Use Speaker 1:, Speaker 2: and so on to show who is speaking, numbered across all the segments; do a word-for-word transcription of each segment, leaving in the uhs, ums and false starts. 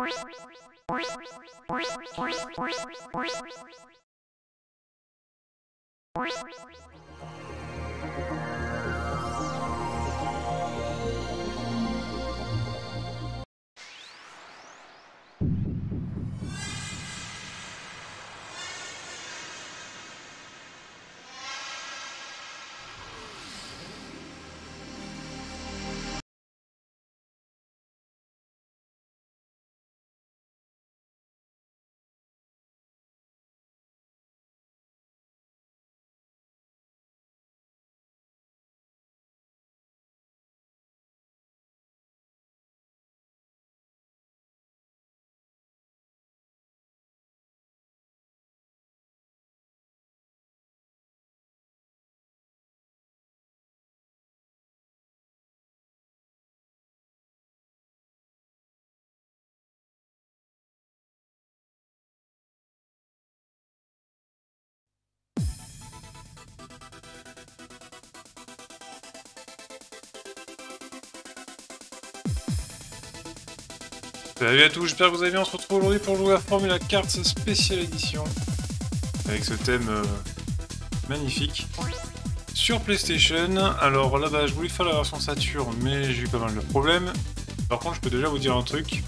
Speaker 1: Salut à tous, j'espère que vous allez bien. On se retrouve aujourd'hui pour jouer à Formula Kart Special Edition avec ce thème euh, magnifique sur PlayStation. Alors là-bas, je voulais faire la version Saturn, mais j'ai eu pas mal de problèmes. Par contre, je peux déjà vous dire un truc.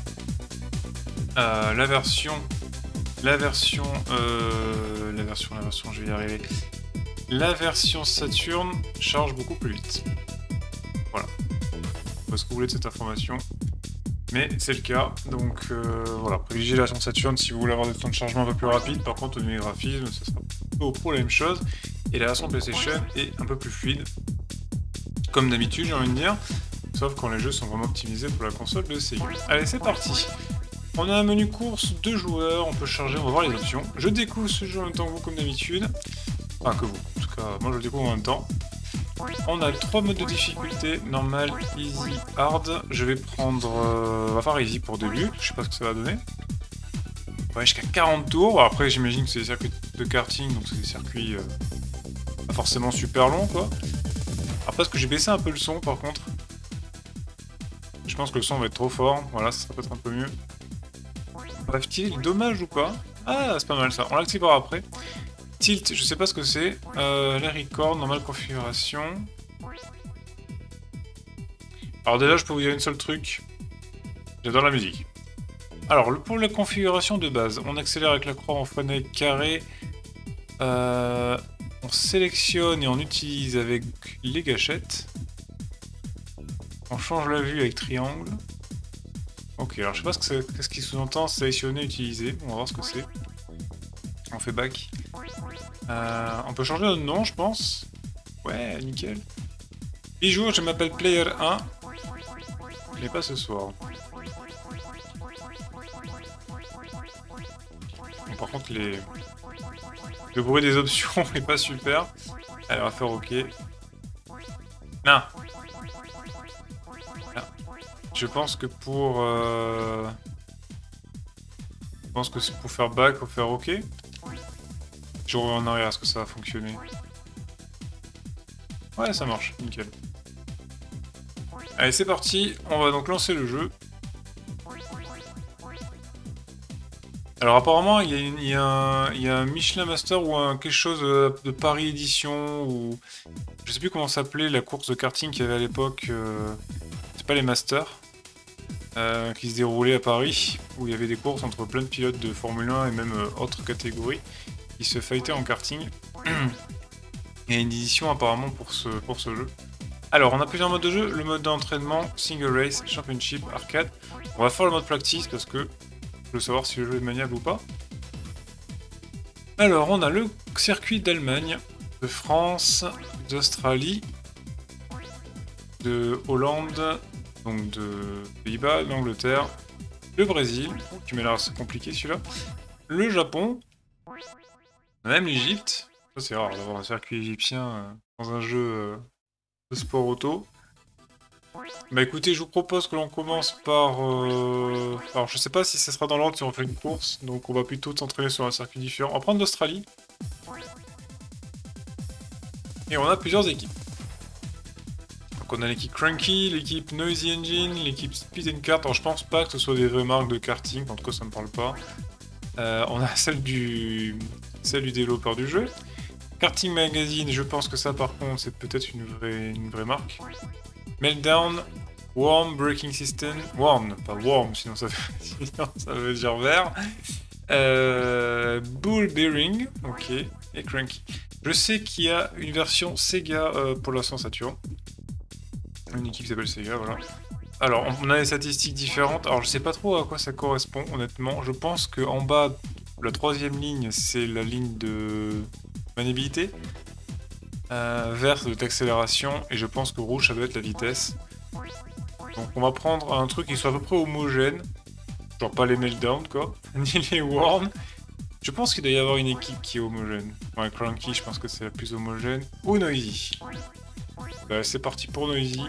Speaker 1: Euh, la version, la version, euh, la version, la version, je vais y arriver. La version Saturn charge beaucoup plus vite. Voilà. Parce que vous voulez de cette information. Mais c'est le cas, donc euh, voilà, privilégiez la version Saturn si vous voulez avoir des temps de chargement un peu plus rapide. Par contre, au niveau graphisme, ça sera plutôt pour la même chose. Et la version PlayStation est un peu plus fluide, comme d'habitude, j'ai envie de dire. Sauf quand les jeux sont vraiment optimisés pour la console de Sega. Allez, c'est parti. On a un menu course, deux joueurs, on peut charger, on va voir les options. Je découvre ce jeu en même temps que vous, comme d'habitude. Enfin, que vous. En tout cas, moi je le découvre en même temps. On a trois modes de difficulté, normal, easy, hard. Je vais prendre... Euh, on va faire easy pour début, je sais pas ce que ça va donner. Ouais, jusqu'à quarante tours. Bon, après j'imagine que c'est des circuits de karting, donc c'est des circuits euh, pas forcément super longs, quoi. Alors parce que j'ai baissé un peu le son par contre. Je pense que le son va être trop fort, voilà, ça peut être un peu mieux. Bref-t-il, dommage ou pas? Ah, c'est pas mal ça, on l'activera après. Tilt, je sais pas ce que c'est. Euh, les records, normale configuration. Alors déjà, je peux vous dire une seule truc. J'adore la musique. Alors, pour la configuration de base, on accélère avec la croix, on freine avec carré. Euh, on sélectionne et on utilise avec les gâchettes. On change la vue avec triangle. Ok, alors je sais pas ce que c'est, qu'est-ce qui sous-entend sélectionner, utiliser. On va voir ce que c'est. On fait back. Euh, on peut changer notre nom, je pense. Ouais, nickel. Bonjour, je m'appelle Player un. Mais pas ce soir. Bon, par contre, les... le bruit des options n'est pas super. Allez, on va faire OK. Non. Non. Je pense que pour... Euh... Je pense que c'est pour faire back, faut faire OK. Je reviens en arrière, est-ce que ça va fonctionner? Ouais, ça marche, nickel. Allez, c'est parti, on va donc lancer le jeu. Alors apparemment, il y a, une, il y a, un, il y a un Michelin Master ou un, quelque chose de Paris Édition, ou... Je sais plus comment s'appelait la course de karting qu'il y avait à l'époque. Euh... C'est pas les Masters. Euh, qui se déroulait à Paris, où il y avait des courses entre plein de pilotes de Formule un et même euh, autres catégories. Qui se fightaient en karting. Il y a une édition apparemment pour ce, pour ce jeu. Alors, on a plusieurs modes de jeu. Le mode d'entraînement, Single Race, Championship, Arcade. On va faire le mode practice parce que je veux savoir si le jeu est maniable ou pas. Alors, on a le circuit d'Allemagne, de France, d'Australie, de Hollande, donc de Pays-Bas, d'Angleterre, le Brésil, qui m'a l'air assez compliqué celui-là, le Japon, même l'Égypte. Ça c'est rare d'avoir un circuit égyptien euh, dans un jeu euh, de sport auto. Bah écoutez, je vous propose que l'on commence par... Euh... Alors je sais pas si ça sera dans l'ordre si on fait une course, donc on va plutôt s'entraîner sur un circuit différent. On va prendre l'Australie. Et on a plusieurs équipes. Donc on a l'équipe Cranky, l'équipe Noisy Engine, l'équipe Speed and Kart. Alors je pense pas que ce soit des vraies marques de karting, en tout cas ça me parle pas. Euh, on a celle du, celle du développeur du jeu. Karting Magazine, je pense que ça par contre c'est peut-être une vraie, une vraie marque. Meltdown, Worm Braking System, Worm, pas Worm, sinon ça veut, sinon ça veut dire vert. Euh, Bull Bearing, ok, et Cranky. Je sais qu'il y a une version Sega euh, pour la Saturn. Une équipe qui s'appelle Sega, voilà. Alors, on a des statistiques différentes. Alors, je sais pas trop à quoi ça correspond, honnêtement. Je pense qu'en bas, la troisième ligne, c'est la ligne de maniabilité. Euh, vert, c'est d'accélération. Et je pense que rouge, ça doit être la vitesse. Donc, on va prendre un truc qui soit à peu près homogène. Genre pas les Meltdown, quoi. Ni les Worms. Je pense qu'il doit y avoir une équipe qui est homogène. Ouais, Cranky, je pense que c'est la plus homogène. Ou Noisy. Bah, c'est parti pour Noisy.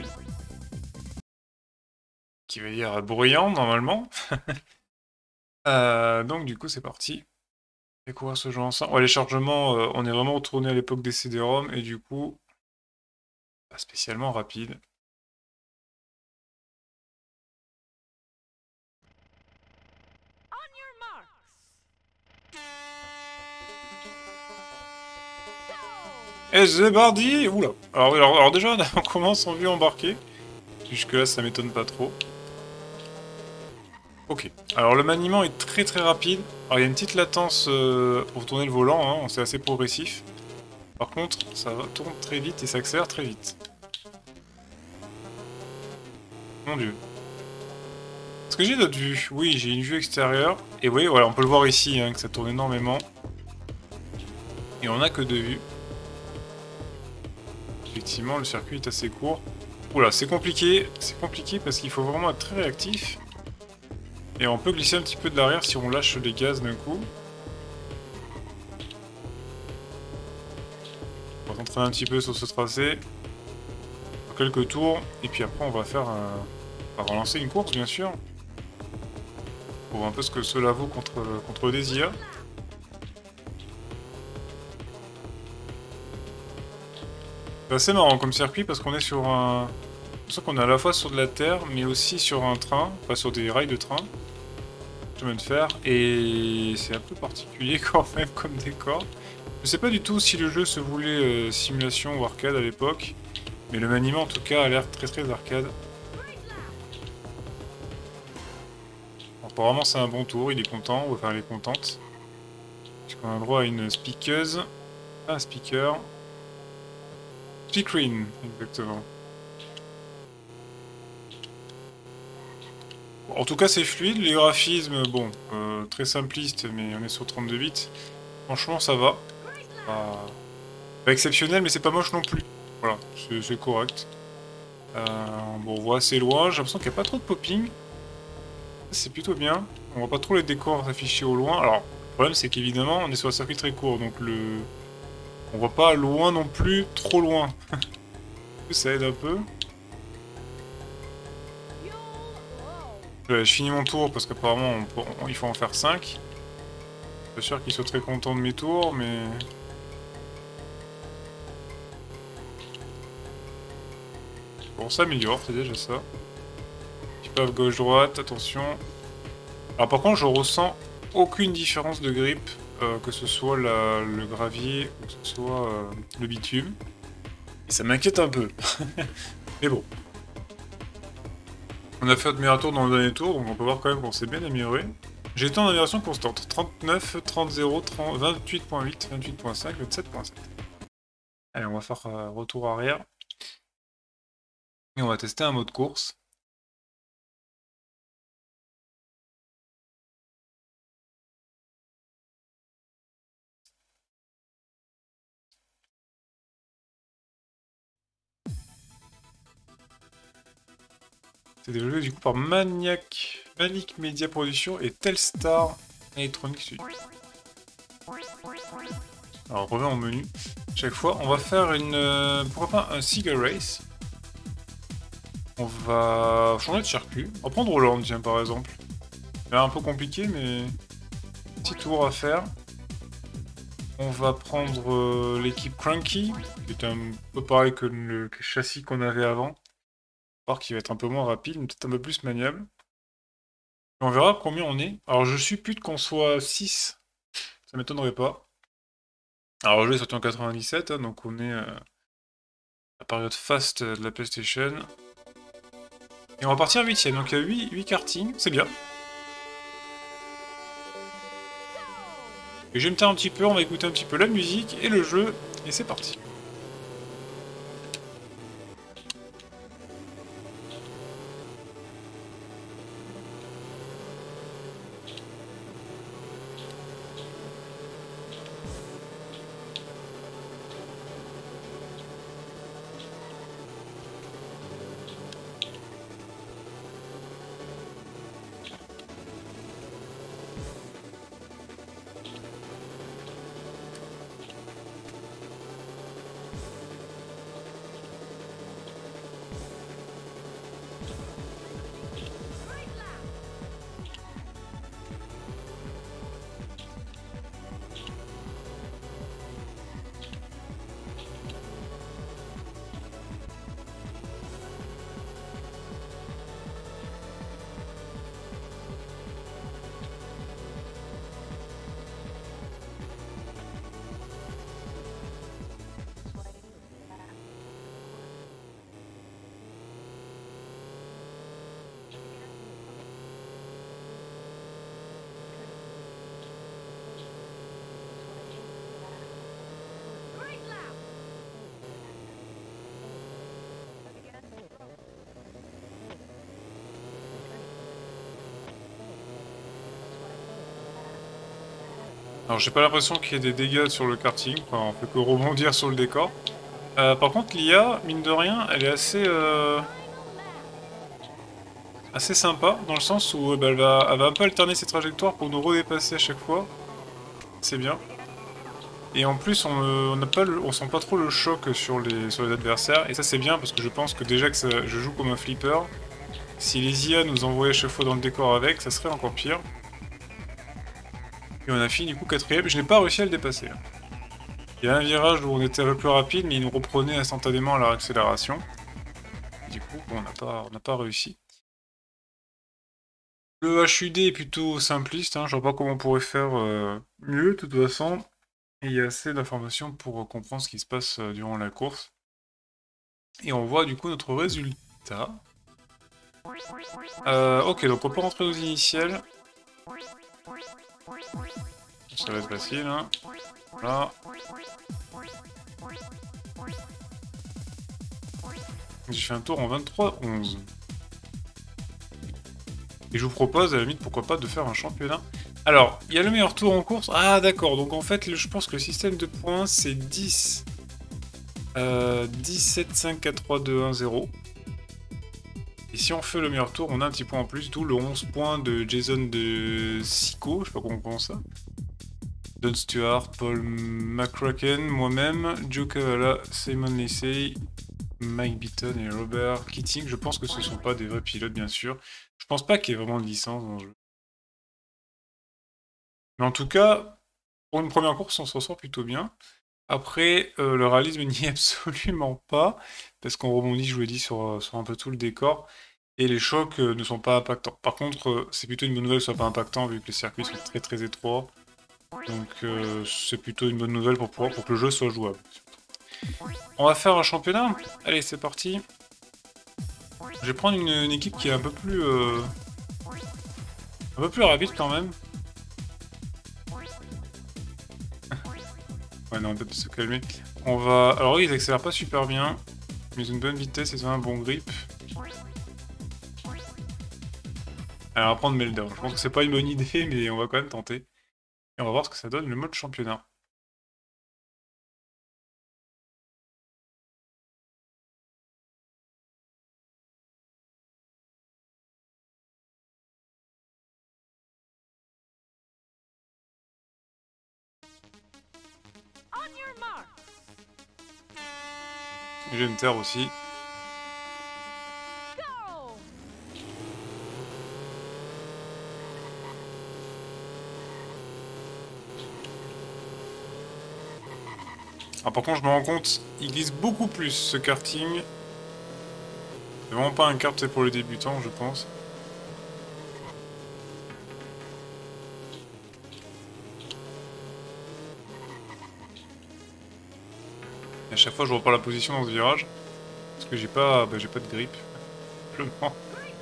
Speaker 1: Qui veut dire bruyant, normalement. euh, donc, du coup, c'est parti. Et quoi ce jeu ensemble? Ouais, les chargements, euh, on est vraiment retourné à l'époque des C D-ROM. Et du coup, pas spécialement rapide. Et c'est parti. Oula. Alors, alors, alors déjà, on commence en vue embarquée. Jusque là, ça m'étonne pas trop. Ok. Alors, le maniement est très très rapide. Alors, il y a une petite latence euh, pour tourner le volant. Hein. C'est assez progressif. Par contre, ça va tourne très vite et ça accélère très vite. Mon dieu. Est-ce que j'ai d'autres vues? Oui, j'ai une vue extérieure. Et oui, voilà, on peut le voir ici, hein, que ça tourne énormément. Et on n'a que deux vues. Effectivement, le circuit est assez court. Oula, c'est compliqué. C'est compliqué parce qu'il faut vraiment être très réactif. Et on peut glisser un petit peu de l'arrière si on lâche les gaz d'un coup. On va s'entraîner un petit peu sur ce tracé. Quelques tours. Et puis après, on va faire un... On va relancer une course, bien sûr. Pour voir un peu ce que cela vaut contre, contre des I A. C'est assez marrant comme circuit parce qu'on est sur un... C'est pour ça qu'on est à la fois sur de la terre, mais aussi sur un train, enfin sur des rails de train. Chemin de fer, et c'est un peu particulier quand même comme décor. Je sais pas du tout si le jeu se voulait euh, simulation ou arcade à l'époque, mais le maniement en tout cas a l'air très très arcade. Apparemment c'est un bon tour, il est content, ou enfin elle est contente. Puisqu'on a droit à une speakeuse, ah, un speaker. Speakerine, exactement. En tout cas c'est fluide, les graphismes, bon, euh, très simpliste, mais on est sur trente-deux bits. Franchement ça va. Pas, pas exceptionnel, mais c'est pas moche non plus. Voilà, c'est correct. Euh, bon, on voit assez loin, j'ai l'impression qu'il n'y a pas trop de popping. C'est plutôt bien. On voit pas trop les décors affichés au loin. Alors, le problème c'est qu'évidemment, on est sur un circuit très court, donc le... on voit pas loin non plus, trop loin. Ça aide un peu. Je finis mon tour parce qu'apparemment on, on, il faut en faire cinq. Je suis pas sûr qu'ils soient très contents de mes tours, mais... Bon, on s'améliore, c'est déjà ça. Petit peu gauche-droite, attention. Alors par contre, je ressens aucune différence de grip, euh, que ce soit la, le gravier ou que ce soit euh, le bitume. Et ça m'inquiète un peu. Mais bon. On a fait notre meilleur tour dans le dernier tour, donc on peut voir quand même qu'on s'est bien amélioré. J'ai été en amélioration constante. trente-neuf, trente, zéro, vingt-huit point huit, vingt-huit point cinq, vingt-sept point sept. Allez, on va faire euh, retour arrière. Et on va tester un mode course. C'est développé du coup par Maniac, Manic Media Production et Telstar Electronics Studio. Alors on revient au menu. Chaque fois, on va faire une... Euh, pourquoi pas un Sega Race. On va changer de circuit. On va prendre Hollande, tiens, par exemple. C'est un peu compliqué, mais... Petit tour à faire. On va prendre euh, l'équipe Cranky, qui est un peu pareil que le châssis qu'on avait avant. voir qu'il va être un peu moins rapide, mais peut-être un peu plus maniable. Et on verra combien on est. Alors je suppute qu'on soit six, ça m'étonnerait pas. Alors le jeu est sorti en quatre-vingt-dix-sept, hein, donc on est euh, à la période fast de la PlayStation. Et on va partir huitième, donc il y a huit kartings, c'est bien. Et je vais me taire un petit peu, on va écouter un petit peu la musique et le jeu, et c'est parti. Alors j'ai pas l'impression qu'il y ait des dégâts sur le karting, enfin, on fait que rebondir sur le décor. Euh, par contre l'I A, mine de rien, elle est assez... Euh... assez sympa, dans le sens où bah, elle, va, elle va un peu alterner ses trajectoires pour nous redépasser à chaque fois. C'est bien. Et en plus, on euh, on, pas le, on sent pas trop le choc sur les, sur les adversaires, et ça c'est bien parce que je pense que déjà que ça, je joue comme un flipper, si les I A nous envoyaient à chaque fois dans le décor avec, ça serait encore pire. Et on a fini du coup quatrième, je n'ai pas réussi à le dépasser. Il y a un virage où on était un peu plus rapide, mais il nous reprenait instantanément à la accélération. Et du coup, bon, on n'a pas, on n'a pas réussi. Le H U D est plutôt simpliste, hein, je vois pas comment on pourrait faire euh, mieux de toute façon. Et il y a assez d'informations pour comprendre ce qui se passe euh, durant la course. Et on voit du coup notre résultat. Euh, ok, donc on peut rentrer aux initiales. Ça va être facile, hein. Voilà. J'ai fait un tour en vingt-trois onze. Et je vous propose, à la limite, pourquoi pas, de faire un championnat. Alors, il y a le meilleur tour en course. Ah, d'accord. Donc, en fait, je pense que le système de points, c'est dix. Euh, dix-sept, cinq, quatre, trois, deux, un, zéro. Et si on fait le meilleur tour, on a un petit point en plus, d'où le onze points de Jason de Sico, je sais pas comment on prononce ça. Don Stewart, Paul McCracken, moi-même, Joe Cavala, Simon Lacey, Mike Beaton et Robert Keating. Je pense que ce ne sont pas des vrais pilotes, bien sûr. Je pense pas qu'il y ait vraiment de licence dans le jeu. Mais en tout cas, pour une première course, on s'en sort plutôt bien. Après, euh, le réalisme n'y est absolument pas, parce qu'on rebondit, je vous l'ai dit, sur, sur un peu tout le décor, et les chocs euh, ne sont pas impactants. Par contre, euh, c'est plutôt une bonne nouvelle que ce soit pas impactant, vu que les circuits sont très très étroits. Donc euh, c'est plutôt une bonne nouvelle pour, pouvoir, pour que le jeu soit jouable. On va faire un championnat. Allez, c'est parti. Je vais prendre une, une équipe qui est un peu plus... Euh, un peu plus rapide quand même. Ouais, non, on peut se calmer. On va... Alors oui, ils accélèrent pas super bien, mais ils ont une bonne vitesse, ils ont un bon grip. Alors on va prendre Melda. Je pense que c'est pas une bonne idée, mais on va quand même tenter. Et on va voir ce que ça donne le mode championnat. Je vais me taire aussi. Alors par contre, je me rends compte, il glisse beaucoup plus ce karting. C'est vraiment pas un kart pour les débutants, je pense. Et à chaque fois, je reprends la position dans ce virage. Parce que j'ai pas, bah, j'ai pas de grip. Simplement.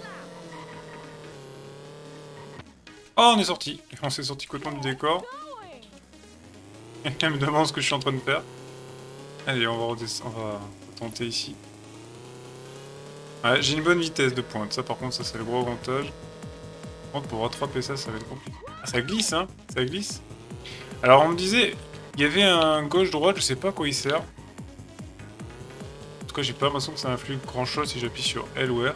Speaker 1: Oh, on est sorti. On s'est sorti complètement du décor. Quelqu'un me demande ce que je suis en train de faire. Allez, on va, redescendre, on va tenter ici. Ouais, j'ai une bonne vitesse de pointe. Ça, par contre, ça, c'est le gros avantage. Par contre, pour rattraper ça, ça va être compliqué. Ah, ça glisse, hein. Ça glisse. Alors, on me disait, il y avait un gauche-droite, je sais pas à quoi il sert. En tout cas, j'ai pas l'impression que ça influe grand-chose si j'appuie sur L ou R.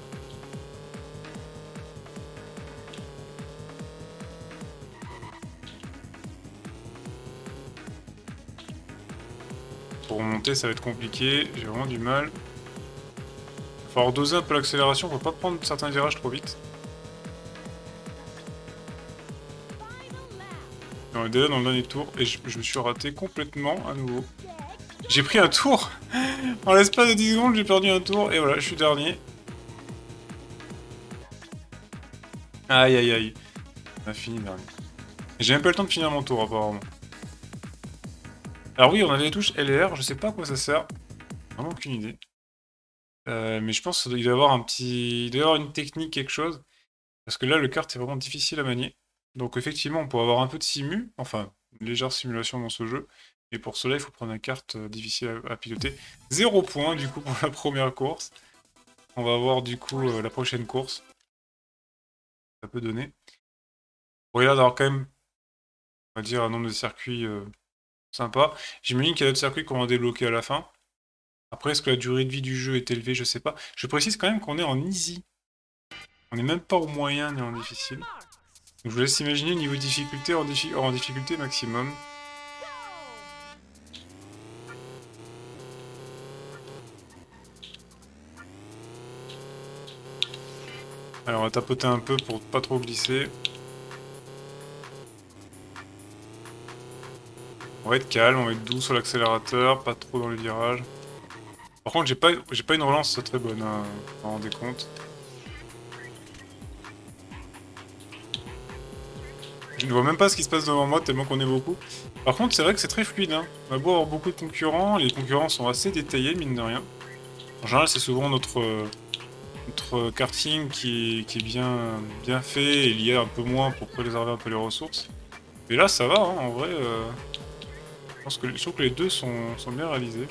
Speaker 1: Pour remonter, ça va être compliqué. J'ai vraiment du mal. Il va falloir doser un peu l'accélération pour pas prendre certains virages trop vite. On est déjà dans le dernier tour et je, je me suis raté complètement à nouveau. J'ai pris un tour. En l'espace de dix secondes, j'ai perdu un tour et voilà, je suis dernier. Aïe aïe aïe. On a fini dernier. J'ai même pas le temps de finir mon tour apparemment. Alors oui, on avait les touches L et R, je sais pas à quoi ça sert. Vraiment aucune idée. Euh, mais je pense qu'il doit y avoir un petit... Il doit y avoir une technique, quelque chose. Parce que là, le kart est vraiment difficile à manier. Donc effectivement, on pourrait avoir un peu de simu, enfin, une légère simulation dans ce jeu. Et pour cela, il faut prendre une carte euh, difficile à, à piloter. Zéro point, du coup, pour la première course. On va voir, du coup, euh, la prochaine course. Ça peut donner. On regarde d'avoir quand même, on va dire, un nombre de circuits euh, sympa. J'imagine qu'il y a d'autres circuits qu'on va débloquer à la fin. Après, est-ce que la durée de vie du jeu est élevée? Je sais pas. Je précise quand même qu'on est en easy. On n'est même pas au moyen ni en difficile. Donc je vous laisse imaginer niveau difficulté en, diffi en difficulté maximum. Alors on va tapoter un peu pour pas trop glisser. On va être calme, on va être doux sur l'accélérateur, pas trop dans les virages. Par contre j'ai pas, j'ai pas une relance très bonne, hein, vous vous rendez compte. Je ne vois même pas ce qui se passe devant moi tellement qu'on est beaucoup. Par contre c'est vrai que c'est très fluide, hein. On va beau avoir beaucoup de concurrents, les concurrents sont assez détaillés mine de rien. En général c'est souvent notre... Euh, Notre karting qui est, qui est bien, bien fait et il y a un peu moins pour préserver un peu les ressources. Mais là ça va, hein, en vrai. Euh, je pense que je trouve que les deux sont, sont bien réalisés.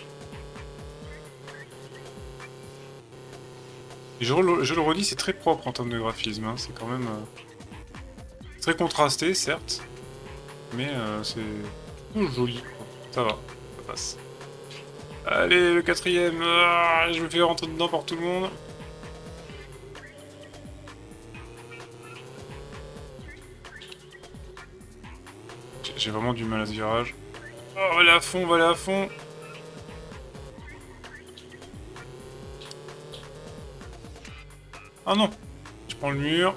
Speaker 1: Et je, je le redis, c'est très propre en termes de graphisme. Hein, c'est quand même euh, très contrasté, certes, mais euh, c'est joli. Quoi. Ça va, ça passe. Allez, le quatrième. Ah, je me fais rentrer dedans par tout le monde. J'ai vraiment du mal à ce virage. Oh, on va aller à fond, on va aller à fond. Ah non, je prends le mur.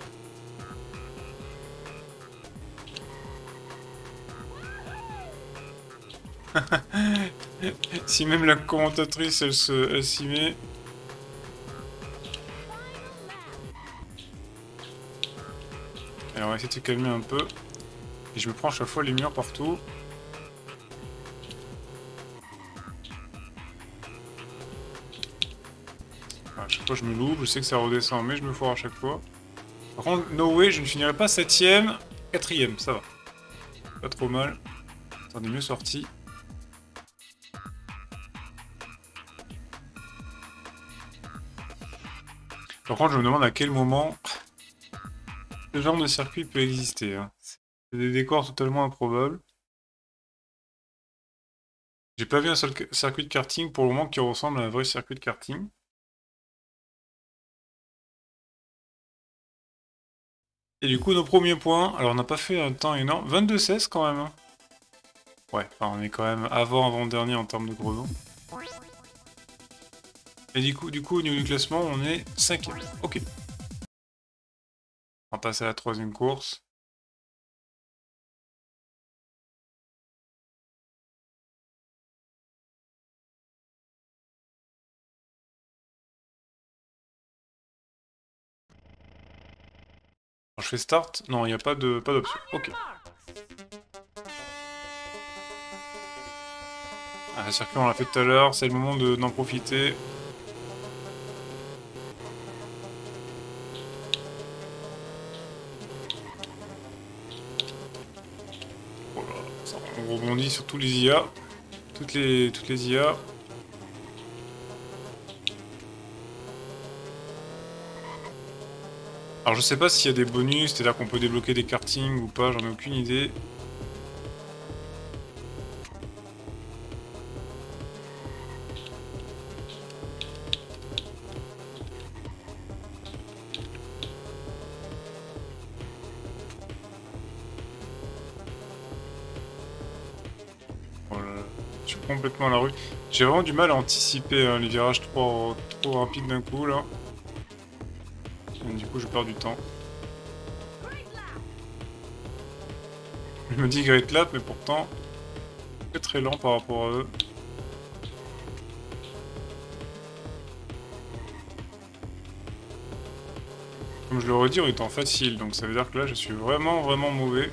Speaker 1: Si même la commentatrice elle se, elle s'y met. Alors on va essayer de se calmer un peu. Et je me prends à chaque fois les murs partout. À chaque fois je me loupe, je sais que ça redescend, mais je me foire à chaque fois. Par contre, no way, je ne finirai pas septième, quatrième, ça va. Pas trop mal. Ça en est mieux sorti. Par contre, je me demande à quel moment ce genre de circuit peut exister. Hein. C'est des décors totalement improbables. J'ai pas vu un seul circuit de karting pour le moment qui ressemble à un vrai circuit de karting. Et du coup, nos premiers points, alors on n'a pas fait un temps énorme, vingt-deux seize quand même. Hein. Ouais, enfin, on est quand même avant avant-dernier en termes de gros noms. Et du coup, du coup, au niveau du classement, on est cinquième. Ok. On va passer à la troisième course. Alors, je fais start. Non, il n'y a pas de pas d'option. Ok. Ah, le circuit, on l'a fait tout à l'heure. C'est le moment d'en profiter. Voilà, ça, on rebondit sur tous les I A. Toutes les, toutes les I A. Alors je sais pas s'il y a des bonus, c'est-à-dire qu'on peut débloquer des kartings ou pas, j'en ai aucune idée. Voilà, je suis complètement à la rue. J'ai vraiment du mal à anticiper hein, les virages trop, trop rapides d'un coup là. Et du coup je perds du temps. Je me dis Great Lap, mais pourtant très très lent par rapport à eux. Comme je le redis, on est en facile, donc ça veut dire que là je suis vraiment vraiment mauvais.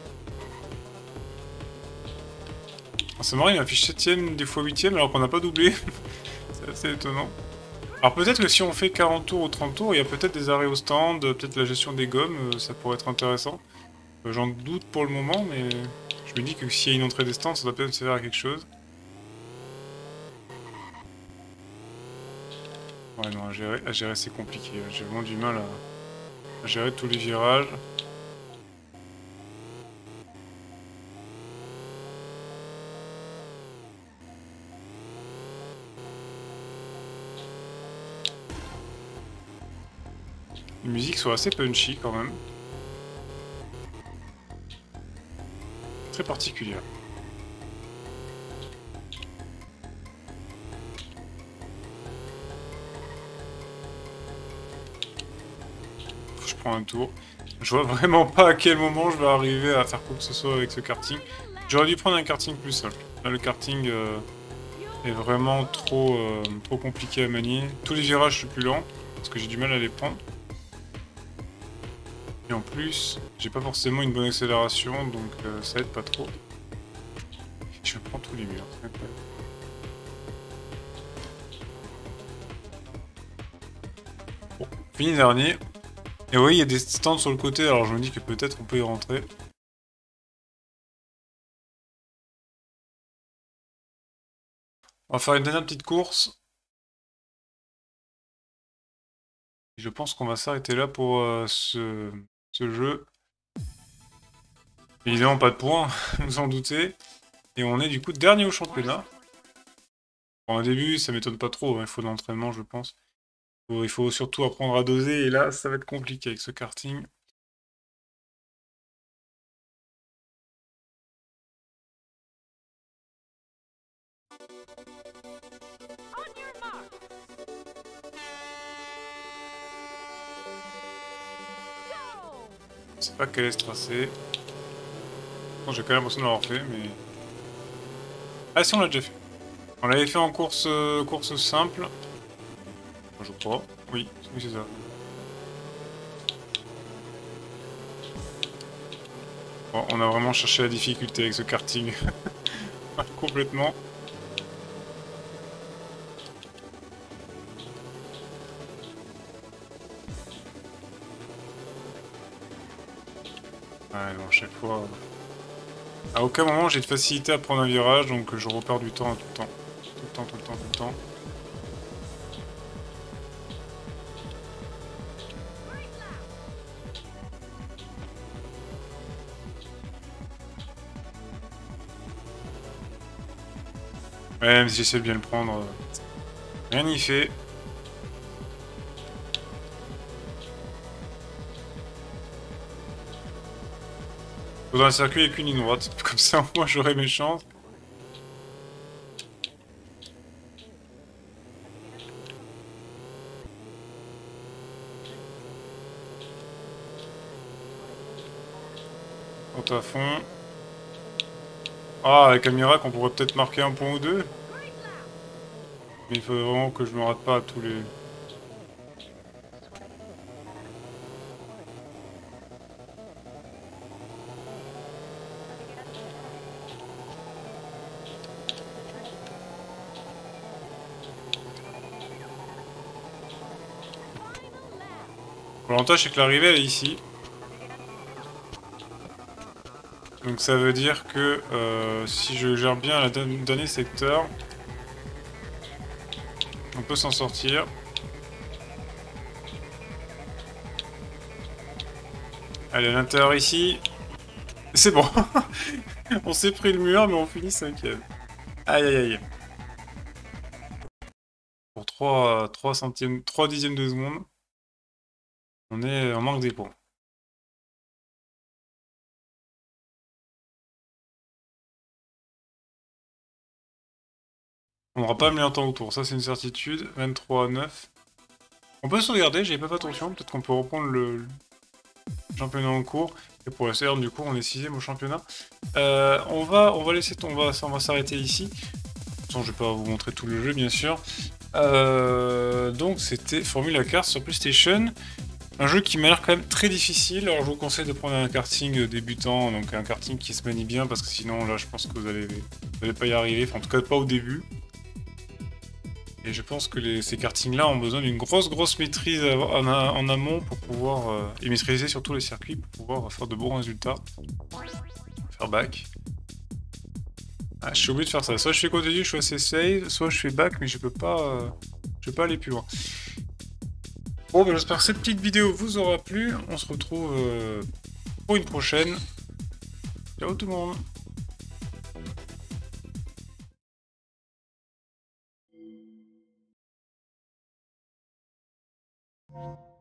Speaker 1: C'est marrant, il m'affiche septième des fois huitième alors qu'on n'a pas doublé. C'est assez étonnant. Alors peut-être que si on fait quarante tours ou trente tours, il y a peut-être des arrêts au stand, peut-être la gestion des gommes, euh, ça pourrait être intéressant. Euh, J'en doute pour le moment, mais je me dis que s'il y a une entrée des stands, ça doit peut-être servir à quelque chose. Ouais non, à gérer, à gérer c'est compliqué, j'ai vraiment du mal à, à gérer tous les virages. Les musiques sont assez punchy quand même. Très particulière. Je prends un tour. Je vois vraiment pas à quel moment je vais arriver à faire quoi que ce soit avec ce karting. J'aurais dû prendre un karting plus simple. Là le karting euh, est vraiment trop, euh, trop compliqué à manier. Tous les virages sont plus lents, parce que j'ai du mal à les prendre. Et en plus, j'ai pas forcément une bonne accélération, donc euh, ça aide pas trop. Je me prends tous les murs, c'est incroyable. Bon, fini dernier. Et oui, il y a des stands sur le côté, alors je me dis que peut-être on peut y rentrer. On va faire une dernière petite course. Et je pense qu'on va s'arrêter là pour euh, ce, ce jeu. Évidemment pas de points, vous en doutez. Et on est du coup dernier au championnat. Bon, au début, ça m'étonne pas trop, hein, il faut de l'entraînement je pense. Il faut surtout apprendre à doser, et là, ça va être compliqué avec ce karting. Je sais pas quel est ce tracé. J'ai quand même l'impression de l'avoir fait, mais... Ah si, on l'a déjà fait. On l'avait fait en course, euh, course simple. Enfin, je crois. Oui, oui c'est ça. Bon, on a vraiment cherché la difficulté avec ce karting. Complètement. Ouais, bon, à chaque fois... À aucun moment j'ai de facilité à prendre un virage, donc je repars du temps tout le temps. Tout le temps, tout le temps, tout le temps. Ouais, même si j'essaie de bien le prendre, euh, rien n'y fait. Dans un circuit avec une ligne droite, comme ça moi j'aurai mes chances. Compte à fond. Ah, avec un miracle, on pourrait peut-être marquer un point ou deux. Mais il faut vraiment que je me rate pas à tous les... L'avantage c'est que l'arrivée elle est ici. Donc ça veut dire que euh, si je gère bien le dernier secteur, on peut s'en sortir. Allez, à l'intérieur ici. C'est bon. On s'est pris le mur, mais on finit cinquième. Aïe aïe aïe. Pour trois, trois centièmes, trois dixièmes de seconde, on est en manque des points. On n'aura pas mis un temps autour, ça c'est une certitude. vingt-trois à neuf. On peut sauvegarder, j'avais pas fait attention. Peut-être qu'on peut reprendre le championnat en cours. Et pour la C R, du coup, on est sixième au championnat. Euh, on va, on va laisser, on va, on va s'arrêter ici. De toute façon, je vais pas vous montrer tout le jeu, bien sûr. Euh, donc, c'était Formula Cars sur PlayStation. Un jeu qui m'a l'air quand même très difficile. Alors, je vous conseille de prendre un karting débutant, donc un karting qui se manie bien, parce que sinon, là, je pense que vous allez, vous allez pas y arriver. Enfin, en tout cas, pas au début. Et je pense que les, ces kartings-là ont besoin d'une grosse, grosse maîtrise en, en amont pour pouvoir... Euh, et maîtriser surtout les circuits pour pouvoir faire de bons résultats. Faire back. Ah, je suis obligé de faire ça. Soit je fais continue, je fais assez save, soit je fais back, mais je peux pas... Euh, je peux pas aller plus loin. Bon, ben, j'espère que cette petite vidéo vous aura plu. On se retrouve euh, pour une prochaine. Ciao tout le monde.
Speaker 2: Thank you.